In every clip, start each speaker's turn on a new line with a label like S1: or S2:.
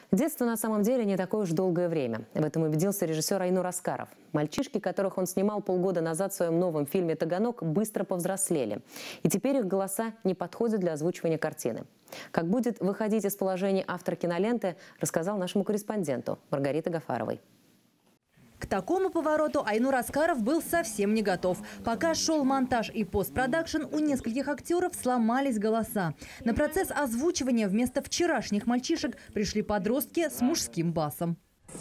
S1: Детство на самом деле не такое уж долгое время. В этом убедился режиссер Айнур Аскаров. Мальчишки, которых он снимал полгода назад в своем новом фильме «Таганок», быстро повзрослели. И теперь их голоса не подходят для озвучивания картины. Как будет выходить из положения автор киноленты, рассказал нашему корреспонденту Маргарите Гафаровой.
S2: К такому повороту Айнур Аскаров был совсем не готов. Пока шел монтаж и постпродакшн, у нескольких актеров сломались голоса. На процесс озвучивания вместо вчерашних мальчишек пришли подростки с мужским басом.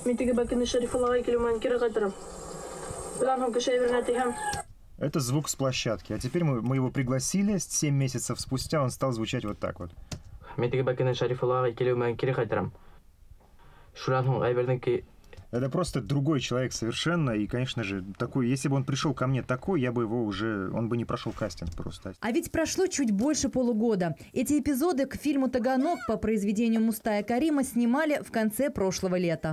S3: Это звук с площадки. А теперь мы его пригласили. 7 месяцев спустя он стал звучать вот так вот. Это просто другой человек совершенно. И, конечно же, такой, если бы он пришел ко мне такой, я бы его уже, он бы не прошел кастинг просто.
S2: А ведь прошло чуть больше полугода. Эти эпизоды к фильму «Таганок» по произведению Мустая Карима снимали в конце прошлого лета.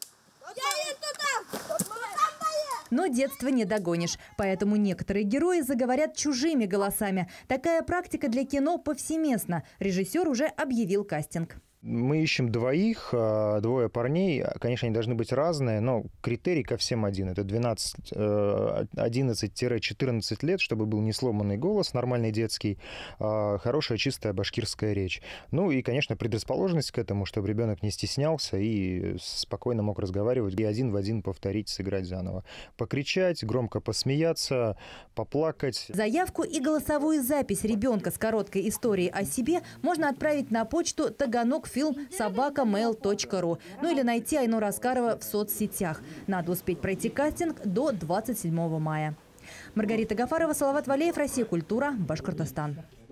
S2: Но детство не догонишь, поэтому некоторые герои заговорят чужими голосами. Такая практика для кино повсеместна. Режиссер уже объявил кастинг.
S3: Мы ищем двоих, двое парней. Конечно, они должны быть разные, но критерий ко всем один. Это 11-14 лет, чтобы был не сломанный голос, нормальный детский, хорошая чистая башкирская речь. Ну и, конечно, предрасположенность к этому, чтобы ребенок не стеснялся и спокойно мог разговаривать и один в один повторить, сыграть заново. Покричать, громко посмеяться, поплакать.
S2: Заявку и голосовую запись ребенка с короткой историей о себе можно отправить на почту taganokfilm@mail.ru. Ну или найти Айнура Аскарова в соцсетях. Надо успеть пройти кастинг до 27 мая. Маргарита Гафарова, Салават Валеев, Россия Культура, Башкортостан.